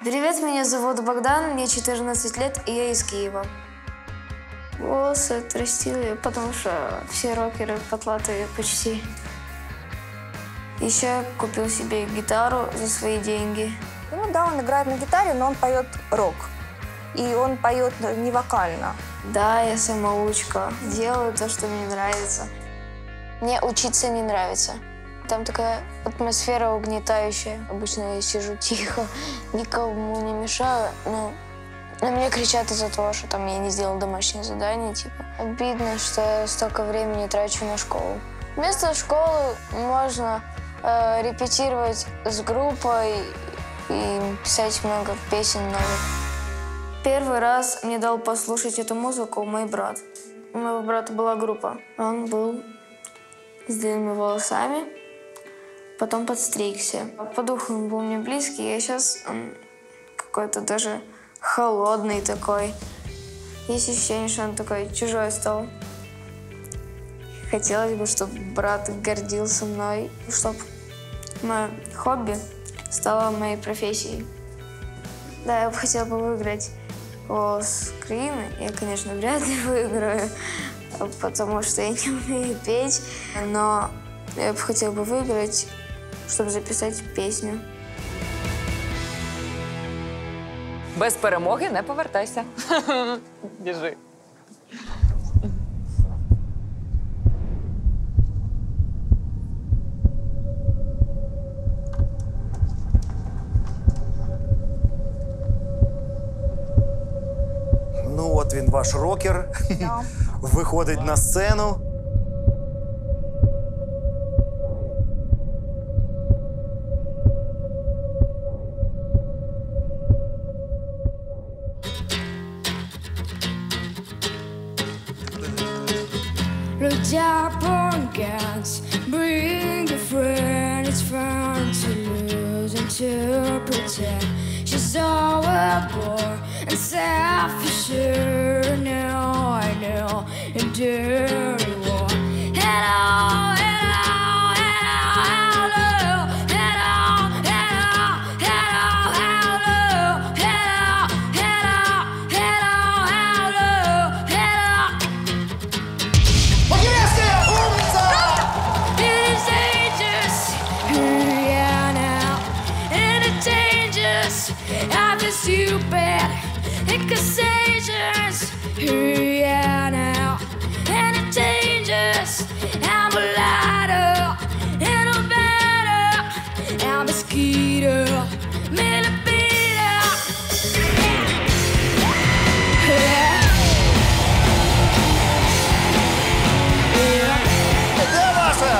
Привет, меня зовут Богдан, мне 14 лет, и я из Киева. Волосы отрастил я, потому что все рокеры потлатые почти. Еще я купил себе гитару за свои деньги. Ну да, он играет на гитаре, но он поет рок. И он поет не вокально. Да, я самоучка. Делаю то, что мне нравится. Мне учиться не нравится. Там такая атмосфера угнетающая. Обычно я сижу тихо, никому не мешаю. Но на меня кричат из-за того, что там я не сделал домашнее задание. Типа. Обидно, что я столько времени трачу на школу. Вместо школы можно репетировать с группой и писать много песен новых. Первый раз мне дал послушать эту музыку мой брат. У моего брата была группа. Он был с длинными волосами, потом подстригся. По духу он был мне близкий, а сейчас он какой-то даже холодный такой. Есть ощущение, что он такой чужой стал. Хотелось бы, чтобы брат гордился мной, чтобы мое хобби стало моей профессией. Да, я бы хотела выиграть «Голос Украины». Я, конечно, вряд ли выиграю, потому что я не умею петь. Но я бы хотела выиграть, чтобы записать песню. Без перемоги не повертайся. Біжи. Ну от він, ваш рокер, Да. виходить на сцену. Look up on guns, bring a friend. It's fun to lose and to pretend. She's overboard and self-assured. No, I know, a dirty war. Hello, hello, hello, hello, hello, hello, hello, hello, hello, hello, hello, hello. It is dangerous, yeah, now. And it's dangerous, I feel stupid. It contagious, yeah, now. And it's dangerous, I'm a lighter. And I'm better, I'm a mosquito. Millipede. Yeah. Де ваша?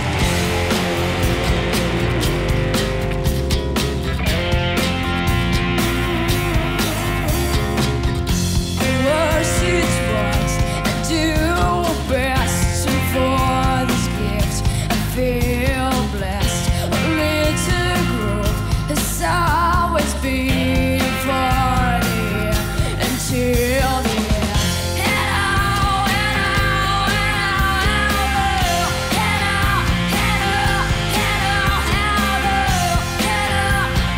Worst it was, I do best for this gift. I feel blessed. A little growth has always been for the end until the end. Hello, hello, hello, hello, hello, hello, hello,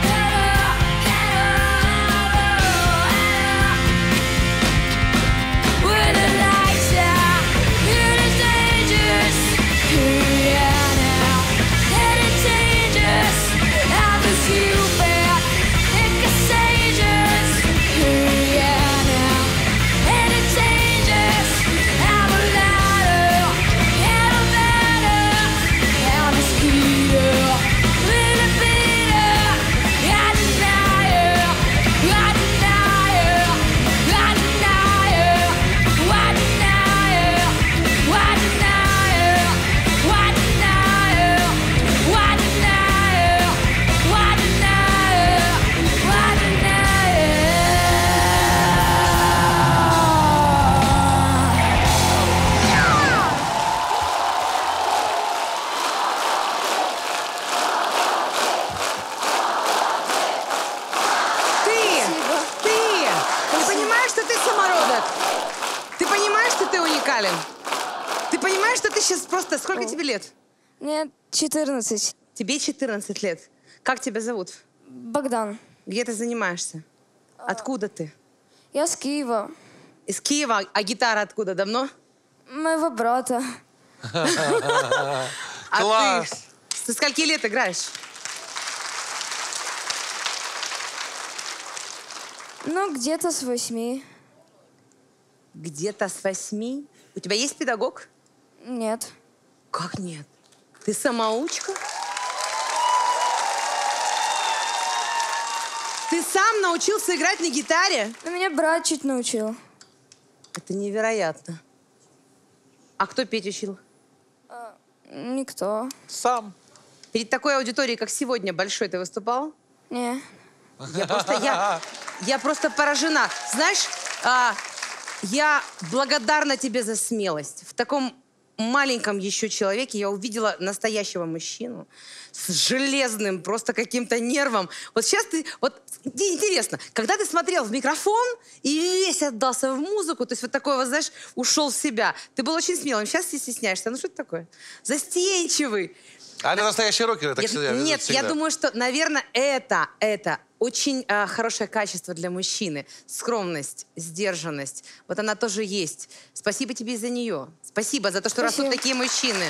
when the lights out, it is dangerous. Yeah, now, and it's dangerous. I'm a stupid, it's contagious. Yeah, now, and it's dangerous. I'm a liar, and I'm better. I'm a mosquito, little bitter. I deny it, I deny it, I deny it. Why deny it? Why deny it? Why deny it? Why deny it? Why deny it? Why deny Ты понимаешь, что ты самородок? Ты понимаешь, что ты уникален? Ты понимаешь, что ты сейчас просто... Сколько тебе лет? Мне 14. Тебе 14 лет. Как тебя зовут? Богдан. Где ты занимаешься? Откуда ты? Я с Киева. Из Киева. А гитара откуда? Давно? Моего брата. А Класс! ты со скольки лет играешь? Ну, где-то с 8. Где-то с 8. У тебя есть педагог? Нет. Как нет? Ты самоучка? Ты сам научился играть на гитаре? Но меня брат чуть научил. Это невероятно. А кто петь учил? Никто. Сам. Перед такой аудиторией, как сегодня, большой, ты выступал? Не. Я просто поражена. Знаешь, я благодарна тебе за смелость. В таком маленьком еще человеке я увидела настоящего мужчину с железным просто каким-то нервом. Вот сейчас ты... Вот интересно, когда ты смотрел в микрофон и весь отдался в музыку, то есть вот такой вот, знаешь, ушел в себя, ты был очень смелым. Сейчас ты стесняешься. Ну что это такое? Застенчивый. А это настоящие рокеры так всегда ведут Нет, всегда. я думаю, что, наверное, это очень хорошее качество для мужчины. Скромность, сдержанность. Вот она тоже есть. Спасибо тебе за нее. Спасибо за то, что Спасибо. растут такие мужчины.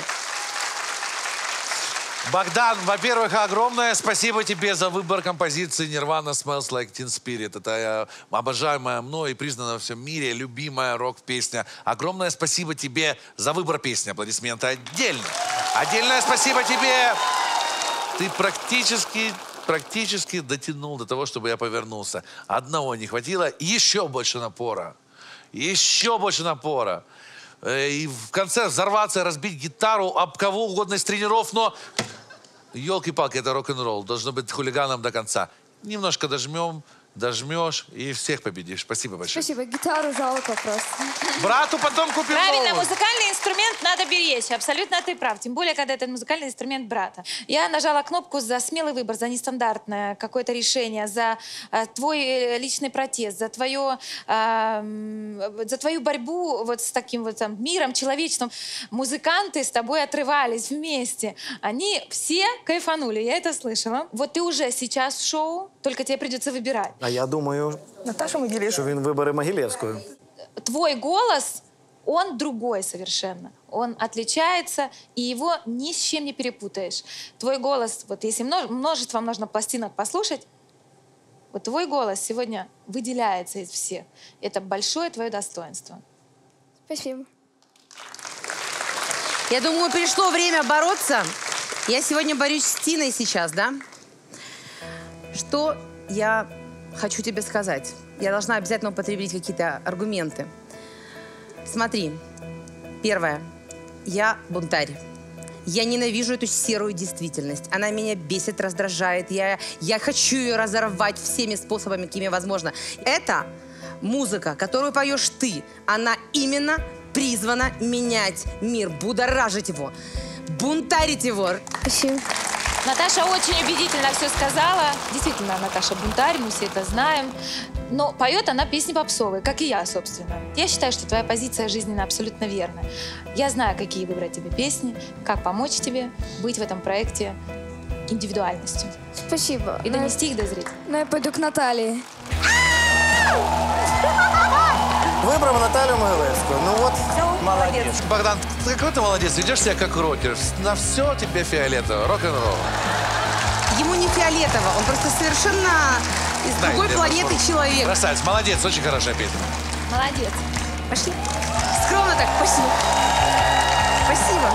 Богдан, во-первых, огромное спасибо тебе за выбор композиции Nirvana Smells Like Teen Spirit. Это обожаемая мной и признана во всем мире, любимая рок-песня. Огромное спасибо тебе за выбор песни. Аплодисменты отдельно. Отдельное спасибо тебе. Ты практически дотянул до того, чтобы я повернулся. Одного не хватило. Еще больше напора. Еще больше напора. И в конце взорваться, разбить гитару об кого угодно из тренеров, но... Елки-палки, это рок-н-ролл. Должно быть хулиганом до конца. Немножко дожмешь и всех победишь. Спасибо большое. Спасибо. Гитару жалко просто. Брату потом купим Правильно, новую. музыкальный инструмент надо беречь. Абсолютно ты прав. Тем более, когда это музыкальный инструмент брата. Я нажала кнопку за смелый выбор, за нестандартное какое-то решение, за твой личный протест, за твою борьбу вот с таким вот там миром, человечеством. Музыканты с тобой отрывались вместе. Они все кайфанули, я это слышала. Вот ты уже сейчас в шоу, только тебе придется выбирать. А я думаю, Наташа Могилевская. що він вибере Могилевську. Твой голос, он другой совершенно. Он отличается, и его ни с чем не перепутаешь. Твой голос, вот если множество можно пластинок послушать, вот твой голос сегодня выделяется из всех. Это большое твое достоинство. Спасибо. Я думаю, пришло время бороться. Я сегодня борюсь с Тиной сейчас, да? Что я хочу тебе сказать? Я должна обязательно употребить какие-то аргументы. Смотри, первое. Я бунтарь. Я ненавижу эту серую действительность. Она меня бесит, раздражает. Я хочу ее разорвать всеми способами, какими возможно. Это музыка, которую поешь ты. Она именно призвана менять мир, будоражить его, бунтарить его. Спасибо. Наташа очень убедительно все сказала. Действительно, Наташа бунтарь, мы все это знаем. Но поет она песни попсовые, как и я, собственно. Я считаю, что твоя позиция жизненно абсолютно верная. Я знаю, какие выбрать тебе песни, как помочь тебе быть в этом проекте индивидуальностью Спасибо. и донести их до зрителей. Ну, я пойду к Наталье. Вибрав Наталю Могилевську. Ну от, Молодец. Богдан, какой ты молодец, ведешь себя как рокер. На все тебе фиолетово. Рок-н-ролл. Ему не фиолетово, он просто совершенно из Дай, другой я планеты посмотрю. человек. Красавец, молодец, очень хорошая песня. Молодец. Пошли. Скромно так, спасибо. Спасибо.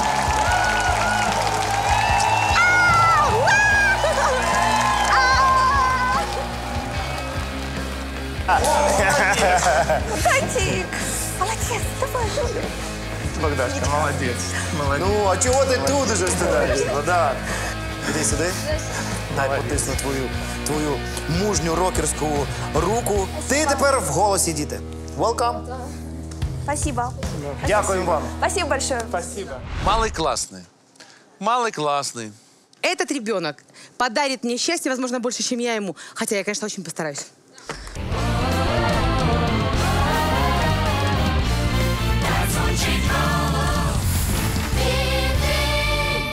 Котик. Молодец, давай. Богдашка, молодець. Ну, а чого ти тут уже стоїш? Богдан, іди сюди. Дай потисну твою мужню рокерську руку. Ти тепер в голосі, діти. Welcome. Спасибо. Дякуємо вам. Спасибо большое. Малый классный. Малый классный. Этот ребенок подарит мне счастье, возможно, больше, чем я ему. Хотя я, конечно, очень постараюсь.